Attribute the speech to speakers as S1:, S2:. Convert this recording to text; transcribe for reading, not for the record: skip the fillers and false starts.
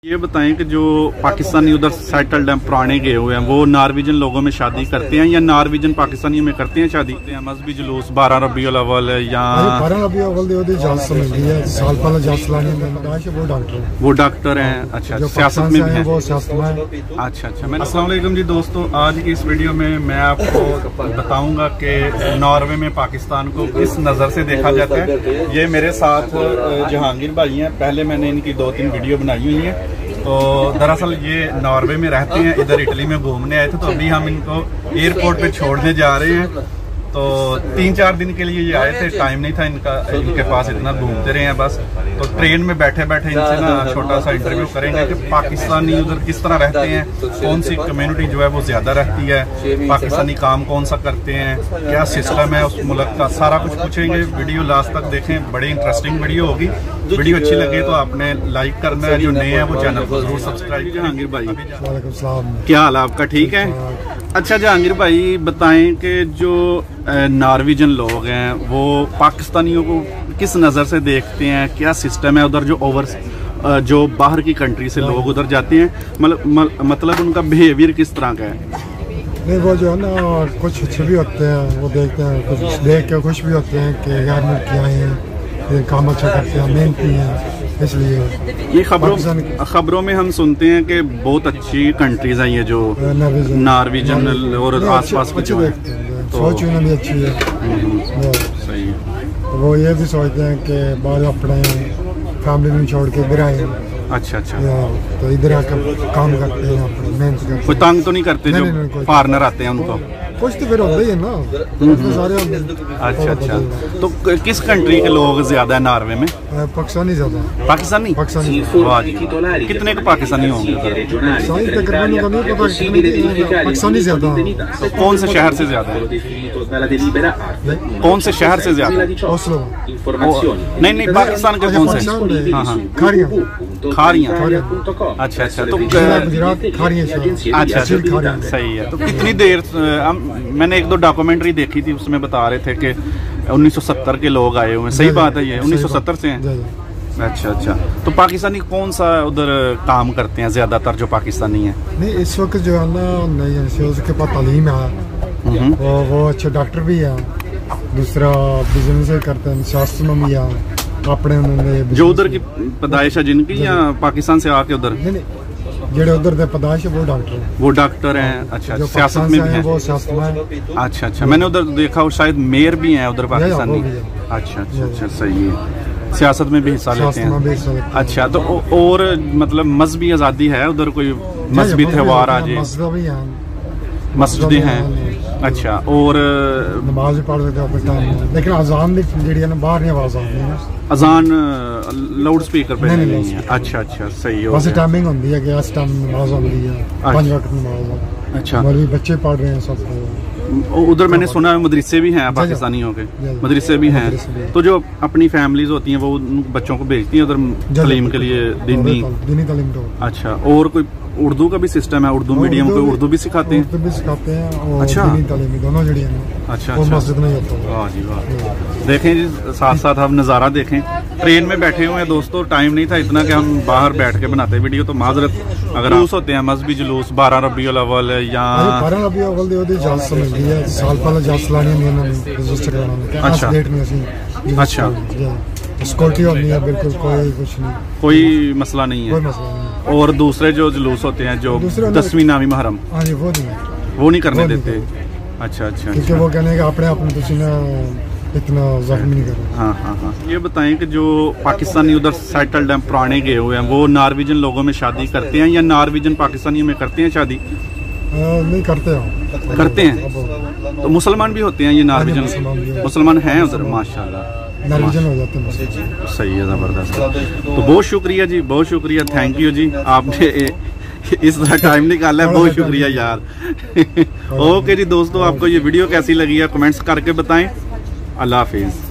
S1: ये बताएं कि जो पाकिस्तानी उधर सेटल्ड हैं, पुराने गए हुए हैं, वो नॉर्वेजियन लोगों में शादी करते हैं या नॉर्वेजियन पाकिस्तानियों में करते हैं शादी? मजहबी जुलूस 12 रबीउल अव्वल या
S2: 12 रबीउल अव्वल साल पहले वो डॉक्टर हैं। अच्छा, सियासत में भी हैं वो, सियासत में।
S1: अच्छा अच्छा। मैं अस्सलाम वालेकुम जी दोस्तों, आज की इस वीडियो में मैं आपको बताऊंगा कि नॉर्वे में पाकिस्तान को किस नज़र से देखा जाता है। ये मेरे साथ जहांगीर भाई हैं, पहले मैंने इनकी 2-3 वीडियो बनाई हुई हैं। तो दरअसल ये नॉर्वे में रहते हैं, इधर इटली में घूमने आए थे, तो अभी हम इनको एयरपोर्ट पे छोड़ने जा रहे हैं। तो 3-4 दिन के लिए ये आए थे, टाइम नहीं था इनके पास, इतना घूमते रहे हैं बस। तो ट्रेन में बैठे बैठे इनसे ना छोटा सा इंटरव्यू करेंगे कि पाकिस्तानी उधर किस तरह रहते हैं, कौन सी कम्युनिटी जो है वो ज़्यादा रहती है, पाकिस्तानी काम कौन सा करते हैं, क्या सिस्टम है उस मुल्क का, सारा कुछ पूछेंगे। वीडियो लास्ट तक देखें, बड़ी इंटरेस्टिंग वीडियो होगी। वीडियो अच्छी लगे तो आपने लाइक करना है, जो नए हैं वो चैनल को जरूर सब्सक्राइब। जहांगीर भाई क्या हाल आपका? ठीक है। अच्छा जहांगीर भाई बताएं कि जो नॉर्वेजियन लोग हैं वो पाकिस्तानियों को किस नज़र से देखते हैं, क्या सिस्टम है उधर, जो बाहर की कंट्री से लोग उधर जाते हैं, मतलब उनका बिहेवियर किस तरह का है?
S2: नहीं वो जो है ना, कुछ अच्छे भी होते हैं, वो देखते हैं, कुछ देख के खुश भी होते हैं कि यार लड़कियाँ हैं, काम अच्छा करते हैं, मेहनती हैं, इसलिए
S1: ये खबरों में हम सुनते हैं कि बहुत अच्छी कंट्रीज हैं ये जो नॉर्वेजियन और आसपास की जो
S2: देखते हैं, सोच उन्हें भी अच्छी है।
S1: सही है।
S2: तो वो ये भी सोचते हैं कि बाद अपने फैमिली में छोड़ के इधर आए।
S1: अच्छा अच्छा।
S2: तो इधर आकर काम करते हैं, अपनी मेहनत करते हैं।
S1: कोई तंग तो नहीं करते जो फॉरेनर आते हैं उनको?
S2: कुछ तो फिर होता ही है ना, सारे होते हैं।
S1: अच्छा अच्छा। तो किस कंट्री के लोग ज्यादा है नॉर्वे में?
S2: पाकिस्तानी ज्यादा।
S1: पाकिस्तानी? वाह जी। कितने के पाकिस्तानी होंगे?
S2: पाकिस्तानी ज्यादा।
S1: तो कौन से शहर से ज्यादा है? कौन से शहर से ज्यादा?
S2: ओस्लो।
S1: नहीं नहीं, पाकिस्तान के कौन से? हाँ हाँ, खारियाँ। अच्छा अच्छा। तो अच्छा सही है। तो कितनी देर मैंने 1-2 डॉक्यूमेंट्री देखी थी, उसमें बता रहे थे कि 1970 के लोग आए हुए हैं। सही बात है, ये 1970 से हैं? अच्छा अच्छा। तो पाकिस्तानी कौन सा उधर काम करते हैं ज्यादातर जो पाकिस्तानी हैं?
S2: नहीं इस वक्त जो है ना, नहीं उसके पास तालीम है, वो अच्छे डॉक्टर भी है, दूसरा बिजनेस करते हैं, सियासत में भी है अपने। जो
S1: उधर की पैदाइश है जिनकी, या पाकिस्तान से आके उधर?
S2: जेडे उधर दे पैदाइश है वो डॉक्टर हैं।
S1: अच्छा, सियासत में भी हैं
S2: वो, सियासत में।
S1: अच्छा अच्छा। मैंने उधर देखा और शायद मेयर भी हैं उधर पाकिस्तानी। अच्छा अच्छा अच्छा, सही है। सियासत में भी हिस्सा लेते हैं। अच्छा। तो और मतलब मजहबी आज़ादी है उधर? कोई मजहबी त्यौहार आ जाए? मस्जिदें हैं। अच्छा। और
S2: नमाज पढ़ सकते हैं, लेकिन अजान भी जी बाहर नहीं आवाज आती है,
S1: अजान लाउड स्पीकर पे नहीं है। अच्छा अच्छा, सही है।
S2: बस टाइमिंग होती है कि इस टाइम नमाज होती है, 5 वक्त नमाज।
S1: अच्छा।
S2: मौलवी बच्चे पढ़ रहे हैं सब।
S1: उधर मैंने सुना है मदरसे भी हैं पाकिस्तानियों के, मदरसे भी हैं। तो जो अपनी फैमिलीज होती हैं वो बच्चों को भेजती हैं उधर तालीम के लिए, दीनी
S2: तालीम।
S1: अच्छा। और कोई उर्दू का भी सिस्टम है? उर्दू मीडियम को उर्दू भी सिखाते हैं?
S2: उर्दू भी सिखाते हैं और
S1: अच्छा,
S2: तालीम दोनों जड़ी हैं।
S1: अच्छा
S2: अच्छा। मस्जिद में होता है।
S1: वाह जी वाह। देखें जी, साथ साथ हम नज़ारा देखें। ट्रेन में बैठे हुए हैं दोस्तों, टाइम नहीं था इतना कि हम बाहर बैठ के बनाते वीडियो, तो माजरत। अगर जुलूस होते हैं, मजहबी जुलूस 12 रबीउल अव्वल या
S2: 12 रबीउल अव्वल दी इजाजत मिलती है, साल पहले इजाजत लानी है रजिस्टर कराना।
S1: अच्छा
S2: डेट में ऐसी। अच्छा। सिक्योरिटी होती है, बिल्कुल कोई कुछ नहीं,
S1: कोई मसला नहीं है।
S2: कोई मसला नहीं।
S1: और दूसरे जो जुलूस होते हैं जो 10वीं नामी महरम, वो नहीं करने देते? अच्छा अच्छा।
S2: क्योंकि वो कहने कि अपने इतना जख्मी नहीं कर।
S1: हाँ हाँ हाँ। ये बताएं कि जो पाकिस्तानी उधर सेटल्ड हैं, पुराने गए हुए हैं, वो नॉर्वेजियन लोगों में शादी करते हैं या नॉर्वेजियन पाकिस्तानियों में करते हैं शादी?
S2: नहीं करते
S1: हैं। तो मुसलमान भी होते हैं ये नॉर्वेजियन? मुसलमान हैं उधर? माशाल्लाह,
S2: नॉर्वेजियन हो जाते हैं।
S1: सही है, ज़बरदस्त। तो बहुत शुक्रिया जी, बहुत शुक्रिया, थैंक यू जी, आपने इस तरह टाइम निकाला है, बहुत शुक्रिया यार। ओके जी दोस्तों, आपको ये वीडियो कैसी लगी है कमेंट्स करके बताएं। अल्लाह हाफिज़।